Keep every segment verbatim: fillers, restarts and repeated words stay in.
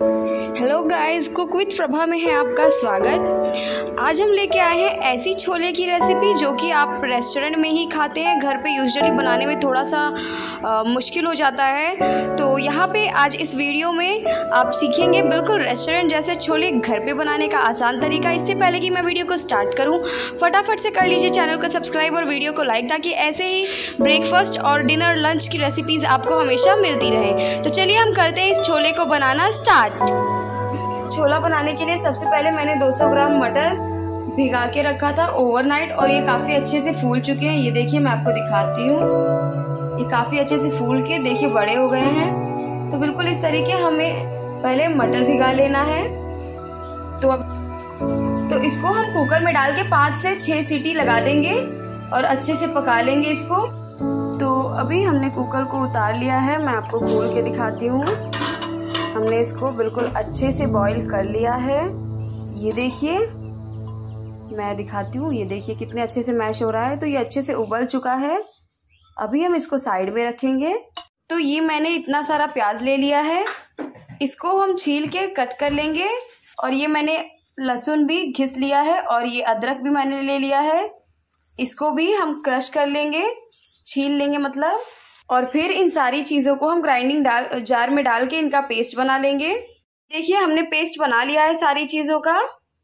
Hello guys, cook with Prabha में है आपका स्वागत। आज हम लेके आए हैं ऐसी छोले की रेसिपी जो कि आप रेस्टोरेंट में ही खाते हैं, घर पे यूजुअली बनाने में थोड़ा सा आ, मुश्किल हो जाता है। तो यहाँ पे आज इस वीडियो में आप सीखेंगे बिल्कुल रेस्टोरेंट जैसे छोले घर पे बनाने का आसान तरीका। इससे पहले कि मैं वीडियो को स्टार्ट करूँ, फटाफट से कर लीजिए चैनल को सब्सक्राइब और वीडियो को लाइक, ताकि ऐसे ही ब्रेकफास्ट और डिनर लंच की रेसिपीज़ आपको हमेशा मिलती रहे। तो चलिए हम करते हैं इस छोले को बनाना स्टार्ट। छोला बनाने के लिए सबसे पहले मैंने दो सौ ग्राम मटर भिगा के रखा था ओवरनाइट, और ये काफी अच्छे से फूल चुके हैं। ये देखिए, मैं आपको दिखाती हूँ, ये काफी अच्छे से फूल के देखिए बड़े हो गए हैं। तो बिल्कुल इस तरीके हमें पहले मटर भिगा लेना है। तो अब तो इसको हम कुकर में डाल के पाँच से छह सीटी लगा देंगे और अच्छे से पका लेंगे इसको। तो अभी हमने कुकर को उतार लिया है, मैं आपको खोल के दिखाती हूँ। हमने इसको बिल्कुल अच्छे से बॉईल कर लिया है। ये देखिए, मैं दिखाती हूँ, ये देखिए कितने अच्छे से मैश हो रहा है। तो ये अच्छे से उबल चुका है। अभी हम इसको साइड में रखेंगे। तो ये मैंने इतना सारा प्याज ले लिया है, इसको हम छील के कट कर लेंगे। और ये मैंने लहसुन भी घिस लिया है, और ये अदरक भी मैंने ले लिया है, इसको भी हम क्रश कर लेंगे, छील लेंगे मतलब। और फिर इन सारी चीजों को हम ग्राइंडिंग डाल जार में डाल के इनका पेस्ट बना लेंगे। देखिए, हमने पेस्ट बना लिया है सारी चीजों का।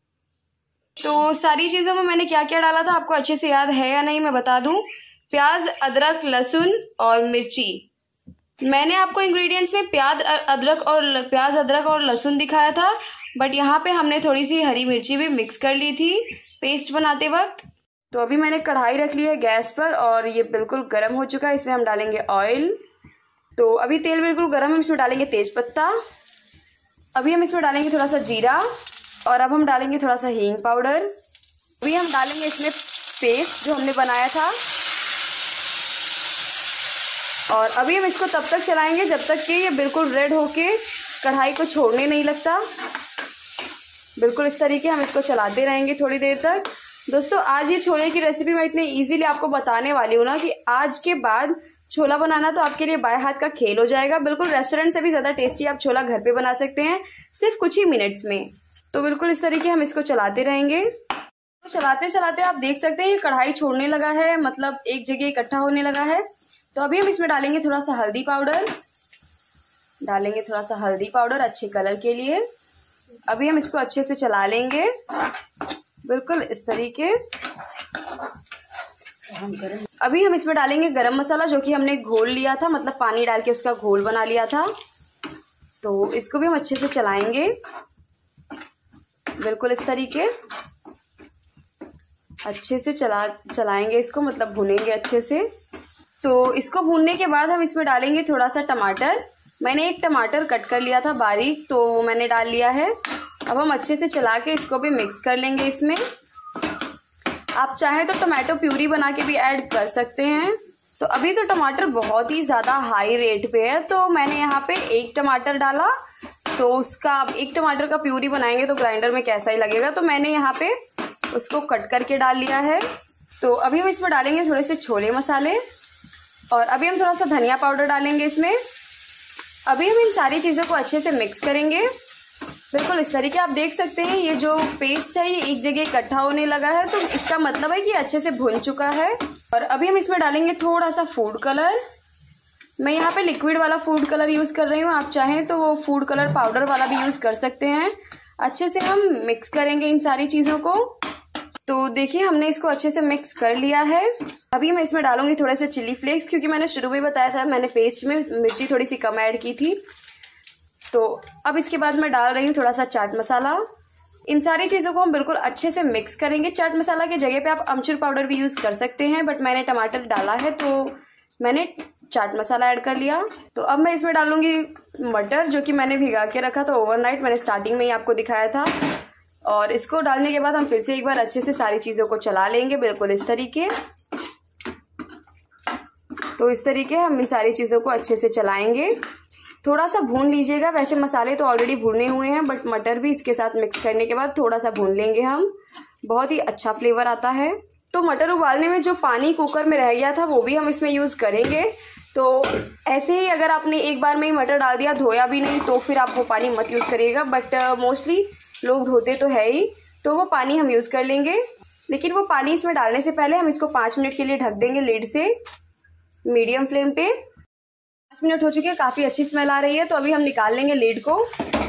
तो सारी चीजों में मैंने क्या क्या डाला था आपको अच्छे से याद है या नहीं मैं बता दूं। प्याज, अदरक, लहसुन और मिर्ची। मैंने आपको इंग्रेडिएंट्स में प्याज अदरक और प्याज अदरक और लहसुन दिखाया था, बट यहाँ पे हमने थोड़ी सी हरी मिर्ची भी मिक्स कर ली थी पेस्ट बनाते वक्त। तो अभी मैंने कढ़ाई रख ली है गैस पर, और ये बिल्कुल गर्म हो चुका है। इसमें हम डालेंगे ऑयल। तो अभी तेल बिल्कुल गर्म है, इसमें डालेंगे तेज पत्ता। अभी हम इसमें डालेंगे थोड़ा सा जीरा, और अब हम डालेंगे थोड़ा सा हींग पाउडर। अभी हम डालेंगे इसमें पेस्ट जो हमने बनाया था, और अभी हम इसको तब तक चलाएंगे जब तक कि ये बिल्कुल रेड होके कढ़ाई को छोड़ने नहीं लगता। बिल्कुल इस तरीके हम इसको चलाते रहेंगे थोड़ी देर तक। दोस्तों, आज ये छोले की रेसिपी मैं इतने इजीली आपको बताने वाली हूँ ना कि आज के बाद छोला बनाना तो आपके लिए बाय हाथ का खेल हो जाएगा। बिल्कुल रेस्टोरेंट से भी ज्यादा टेस्टी आप छोला घर पे बना सकते हैं सिर्फ कुछ ही मिनट्स में। तो बिल्कुल इस तरीके हम इसको चलाते रहेंगे। तो चलाते चलाते आप देख सकते हैं ये कढ़ाई छोड़ने लगा है, मतलब एक जगह इकट्ठा होने लगा है। तो अभी हम इसमें डालेंगे थोड़ा सा हल्दी पाउडर, डालेंगे थोड़ा सा हल्दी पाउडर अच्छे कलर के लिए। अभी हम इसको अच्छे से चला लेंगे बिल्कुल इस तरीके। अभी हम इसमें डालेंगे गरम मसाला, जो कि हमने घोल लिया था, मतलब पानी डाल के उसका घोल बना लिया था। तो इसको भी हम अच्छे से चलाएंगे बिल्कुल इस तरीके, अच्छे से चला चलाएंगे इसको, मतलब भूनेंगे अच्छे से। तो इसको भूनने के बाद हम इसमें डालेंगे थोड़ा सा टमाटर। मैंने एक टमाटर कट कर लिया था बारीक, तो मैंने डाल लिया है। अब हम अच्छे से चला के इसको भी मिक्स कर लेंगे इसमें। आप चाहें तो टमाटो प्यूरी बना के भी ऐड कर सकते हैं। तो अभी तो टमाटर बहुत ही ज़्यादा हाई रेट पे है, तो मैंने यहाँ पे एक टमाटर डाला। तो उसका अब एक टमाटर का प्यूरी बनाएंगे तो ग्राइंडर में कैसा ही लगेगा, तो मैंने यहाँ पे उसको कट करके डाल लिया है। तो अभी हम इसमें डालेंगे थोड़े से छोले मसाले, और अभी हम थोड़ा सा धनिया पाउडर डालेंगे इसमें। अभी हम इन सारी चीज़ों को अच्छे से मिक्स करेंगे बिल्कुल इस तरीके। आप देख सकते हैं ये जो पेस्ट है ये एक जगह इकट्ठा होने लगा है, तो इसका मतलब है कि अच्छे से भुन चुका है। और अभी हम इसमें डालेंगे थोड़ा सा फूड कलर। मैं यहाँ पे लिक्विड वाला फूड कलर यूज़ कर रही हूँ, आप चाहें तो वो फूड कलर पाउडर वाला भी यूज़ कर सकते हैं। अच्छे से हम मिक्स करेंगे इन सारी चीज़ों को। तो देखिए, हमने इसको अच्छे से मिक्स कर लिया है। अभी मैं इसमें डालूंगी थोड़े से चिली फ्लेक्स, क्योंकि मैंने शुरू में बताया था मैंने पेस्ट में मिर्ची थोड़ी सी कम ऐड की थी। तो अब इसके बाद मैं डाल रही हूँ थोड़ा सा चाट मसाला। इन सारी चीज़ों को हम बिल्कुल अच्छे से मिक्स करेंगे। चाट मसाला की जगह पे आप अमचूर पाउडर भी यूज़ कर सकते हैं, बट मैंने टमाटर डाला है तो मैंने चाट मसाला ऐड कर लिया। तो अब मैं इसमें डालूंगी मटर, जो कि मैंने भिगा के रखा था ओवरनाइट, मैंने स्टार्टिंग में ही आपको दिखाया था। और इसको डालने के बाद हम फिर से एक बार अच्छे से सारी चीज़ों को चला लेंगे बिल्कुल इस तरीके। तो इस तरीके हम इन सारी चीज़ों को अच्छे से चलाएंगे। थोड़ा सा भून लीजिएगा, वैसे मसाले तो ऑलरेडी भुने हुए हैं, बट मटर भी इसके साथ मिक्स करने के बाद थोड़ा सा भून लेंगे हम, बहुत ही अच्छा फ्लेवर आता है। तो मटर उबालने में जो पानी कुकर में रह गया था वो भी हम इसमें यूज़ करेंगे। तो ऐसे ही अगर आपने एक बार में ही मटर डाल दिया, धोया भी नहीं, तो फिर आप वो पानी मत यूज़ करिएगा। बट मोस्टली लोग धोते तो है ही, तो वो पानी हम यूज़ कर लेंगे। लेकिन वो पानी इसमें डालने से पहले हम इसको पाँच मिनट के लिए ढक देंगे लिड से, मीडियम फ्लेम पे। पाँच मिनट हो चुके हैं, काफ़ी अच्छी स्मेल आ रही है। तो अभी हम निकाल लेंगे लिड को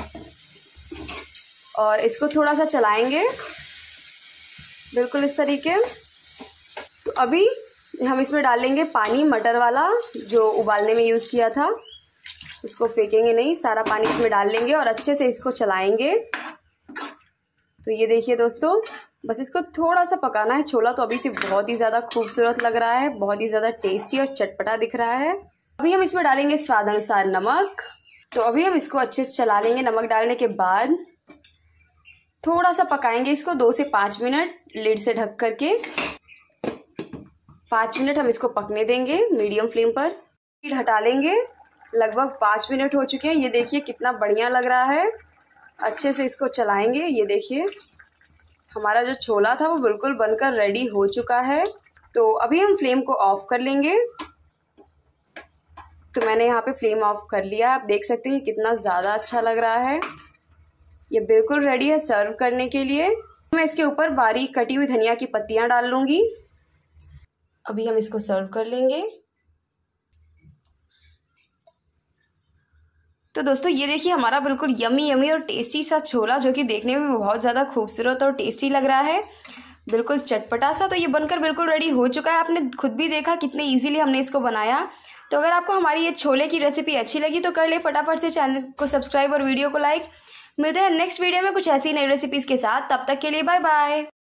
और इसको थोड़ा सा चलाएंगे, बिल्कुल इस तरीके। तो अभी हम इसमें डालेंगे पानी, मटर वाला जो उबालने में यूज़ किया था, उसको फेंकेंगे नहीं, सारा पानी इसमें डाल लेंगे और अच्छे से इसको चलाएंगे। तो ये देखिए दोस्तों, बस इसको थोड़ा सा पकाना है। छोला तो अभी से बहुत ही ज़्यादा खूबसूरत लग रहा है, बहुत ही ज़्यादा टेस्टी और चटपटा दिख रहा है। अभी हम इसमें डालेंगे स्वाद अनुसार नमक। तो अभी हम इसको अच्छे से चला लेंगे। नमक डालने के बाद थोड़ा सा पकाएंगे इसको, दो से पाँच मिनट लिड से ढक करके। पाँच मिनट हम इसको पकने देंगे मीडियम फ्लेम पर। लिड हटा लेंगे। लगभग पाँच मिनट हो चुके हैं। ये देखिए कितना बढ़िया लग रहा है। अच्छे से इसको चलाएंगे। ये देखिए हमारा जो छोला था वो बिल्कुल बनकर रेडी हो चुका है। तो अभी हम फ्लेम को ऑफ कर लेंगे। तो मैंने यहाँ पे फ्लेम ऑफ कर लिया। आप देख सकते हैं कितना ज़्यादा अच्छा लग रहा है। ये बिल्कुल रेडी है सर्व करने के लिए। मैं इसके ऊपर बारीक कटी हुई धनिया की पत्तियाँ डाल लूँगी। अभी हम इसको सर्व कर लेंगे। तो दोस्तों ये देखिए हमारा बिल्कुल यमी यमी और टेस्टी सा छोला, जो कि देखने में बहुत ज़्यादा खूबसूरत और टेस्टी लग रहा है, बिल्कुल चटपटा सा। तो ये बनकर बिल्कुल रेडी हो चुका है। आपने खुद भी देखा कितने इजीली हमने इसको बनाया। तो अगर आपको हमारी ये छोले की रेसिपी अच्छी लगी तो कर ले फटाफट से चैनल को सब्सक्राइब और वीडियो को लाइक। मिलते हैं नेक्स्ट वीडियो में कुछ ऐसी नई रेसिपीज़ के साथ। तब तक के लिए बाय बाय।